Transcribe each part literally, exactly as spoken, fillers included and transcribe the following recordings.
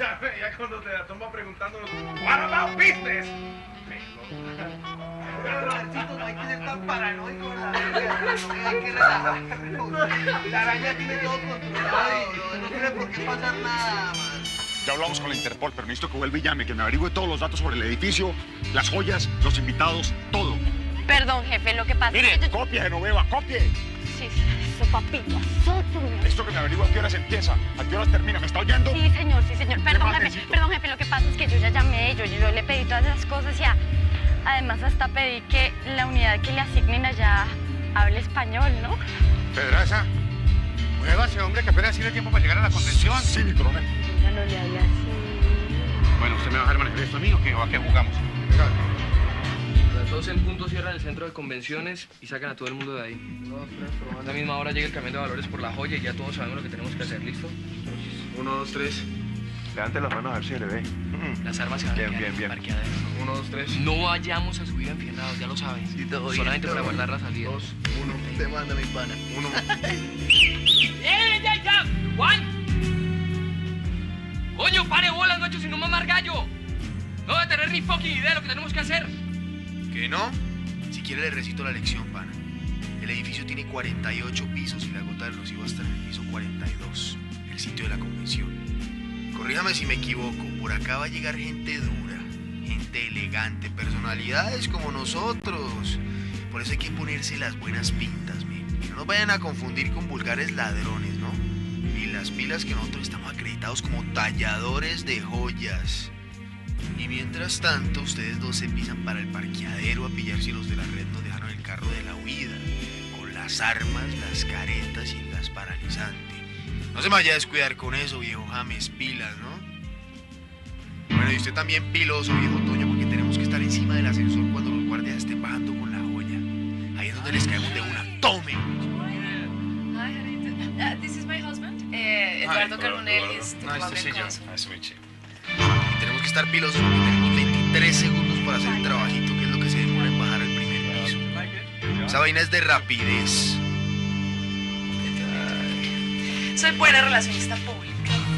Ya, ya cuando te la toma preguntándonos, what about business? Pero Robertito, no hay que ser tan paranoico con la verga, no hay que relajarnos. La araña tiene todo controlado, bro. No tiene por qué pasar nada, man. Ya hablamos con la Interpol, pero necesito que vuelva y llame, que me averigüe todos los datos sobre el edificio, las joyas, los invitados, todo. Perdón, jefe, lo que pasa Mire, es que yo... copie, Genoveva, copie. Sí, eso, papito, eso, señor. Esto que me averigua a qué horas empieza, a qué horas termina, ¿me está oyendo? Sí, señor, sí, señor. Perdón, más jefe, necesito? perdón, jefe, lo que pasa es que yo ya llamé, yo, yo le pedí todas esas cosas y a- además hasta pedí que la unidad que le asignen allá hable español, ¿no? Pedraza, muévase, hombre, que apenas tiene tiempo para llegar a la convención. Sí, mi coronel. Ya no le hable así. Bueno, ¿usted me va a dejar manejar esto a mí o qué? ¿O a qué jugamos? Venga. A las doce en punto cierran el centro de convenciones y sacan a todo el mundo de ahí. A la misma hora llega el camión de valores por la joya y ya todos sabemos lo que tenemos que hacer, ¿listo? Uno, dos, tres. Levante las manos a ver si se le ve. Las armas se van a Bien, quedar bien, en el bien. parqueadero. Uno, dos, tres. No vayamos a subir enfierrados, ya lo saben. Sí, todo bien, Solamente todo para bien. guardar la salida. Dos, uno, Te manda mi pana. uno. ¡Eh, ya, ya! ¡Juan! ¡Coño, pare bolas, no he hecho sino mamar gallo! No voy a tener ni fucking idea de lo que tenemos que hacer. ¿Que no? Si quiere le recito la lección, pana. El edificio tiene cuarenta y ocho pisos y la gota del rocío va a estar en el piso cuarenta y dos, el sitio de la convención. Corríjame si me equivoco, por acá va a llegar gente dura, gente elegante, personalidades como nosotros. Por eso hay que ponerse las buenas pintas, men. Y no nos vayan a confundir con vulgares ladrones, ¿no? Y las pilas que nosotros estamos acreditados como talladores de joyas. Y mientras tanto, ustedes dos se pisan para el parqueadero a pillar si los de la red nos dejaron el carro de la huida, con las armas, las caretas y el gas paralizante. No se me vaya a descuidar con eso, viejo James, pilas, ¿no? Bueno, y usted también piloso, viejo Toño, porque tenemos que estar encima del ascensor cuando los guardias estén bajando con la joya. Ahí es donde les caemos de una. ¡Tome! Hi, honey. Uh, this is my husband, uh, Eduardo Carbonell. He's the Nice to see you. Colombian Nice to meet you. Y tenemos que estar pilosos porque tenemos veintitrés segundos para hacer el trabajito, que es lo que se demora en bajar al primer piso. Esa vaina es de rapidez. consul. Soy buena relacionista pública.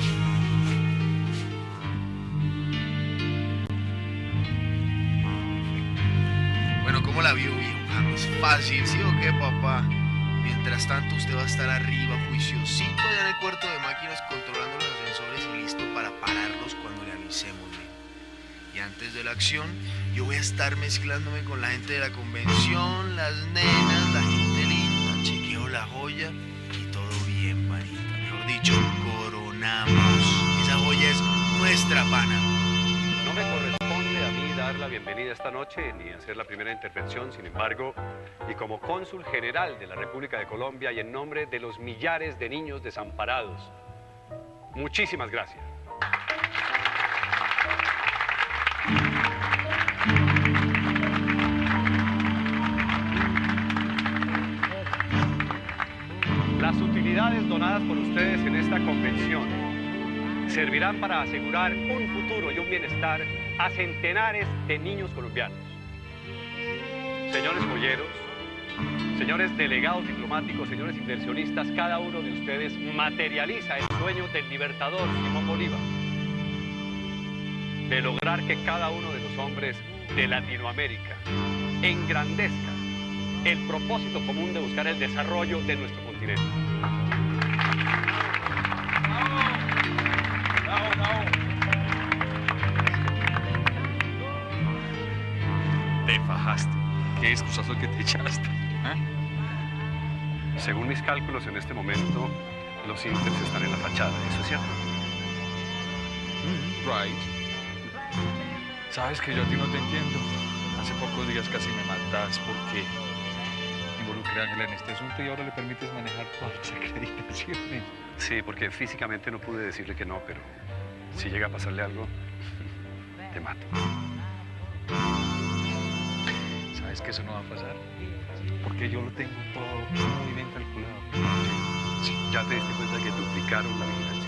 Bueno, ¿cómo la vio, viejo James? Fácil, ¿sí o qué, papá? Mientras tanto, usted va a estar arriba, juiciosito, allá en el cuarto de máquinas, controlando los ascensores y listo para pararlos cuando le avisemos, ¿ve? Y antes de la acción, yo voy a estar mezclándome con la gente de la convención, las nenas, la gente linda, chequeo la joya y todo bien, panita. Mejor dicho, coronamos. Esa joya es nuestra, pana. No me corresponde a mí dar la bienvenida esta noche ni hacer la primera intervención, sin embargo, y como cónsul general de la República de Colombia y en nombre de los millares de niños desamparados, muchísimas gracias. Las utilidades donadas por ustedes en esta convención servirán para asegurar un futuro y un bienestar a centenares de niños colombianos. Señores joyeros, señores delegados diplomáticos, señores inversionistas, cada uno de ustedes materializa el sueño del libertador Simón Bolívar de lograr que cada uno de los hombres de Latinoamérica engrandezca el propósito común de buscar el desarrollo de nuestro continente. Te fajaste. Qué excusazo que te echaste. ¿Eh? Según mis cálculos en este momento, los índices están en la fachada, ¿eso es cierto? Mm, right. Sabes que yo a ti no te entiendo. Hace pocos días casi me matas porque involucré a Ángela en este asunto y ahora le permites manejar todas las acreditaciones. Sí, porque físicamente no pude decirle que no, pero si llega a pasarle algo, te mato. ¿Sabes que eso no va a pasar? Porque yo lo tengo todo muy bien calculado. Sí, ya te diste cuenta que duplicaron la vigilancia.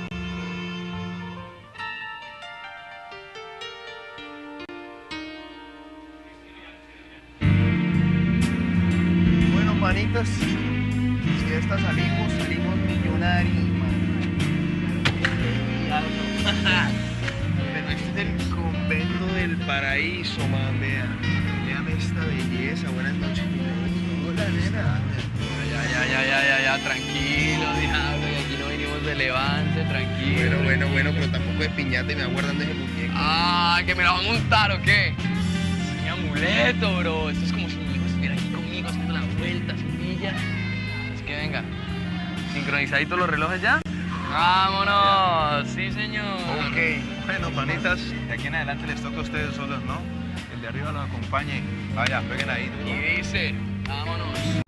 Bueno, manitas, si de esta salimos, salimos millonarios, man. Pero este es el convento del paraíso, man, vea. Véame esta belleza, buenas noches, mi rey. Hola, nena. Ya, ya, ya, ya, ya, ya, tranquilo, diablo, y aquí no venimos de levante, tranquilo. Bueno, bueno, bueno, pero tampoco de piñata y me va guardando ese muñeco. Ah, ¿que me la va a montar o qué? Es mi amuleto, bro. Esto es como si mi hijo estuviera aquí conmigo haciendo la vuelta, semilla. Es que venga. ¿Sincronizaditos los relojes ya? ¡Vámonos! Sí, señor. Ok, bueno, panitas, de aquí en adelante les toca a ustedes solos, ¿no? El de arriba los acompañe. Vaya, peguen ahí. Y dice, vámonos.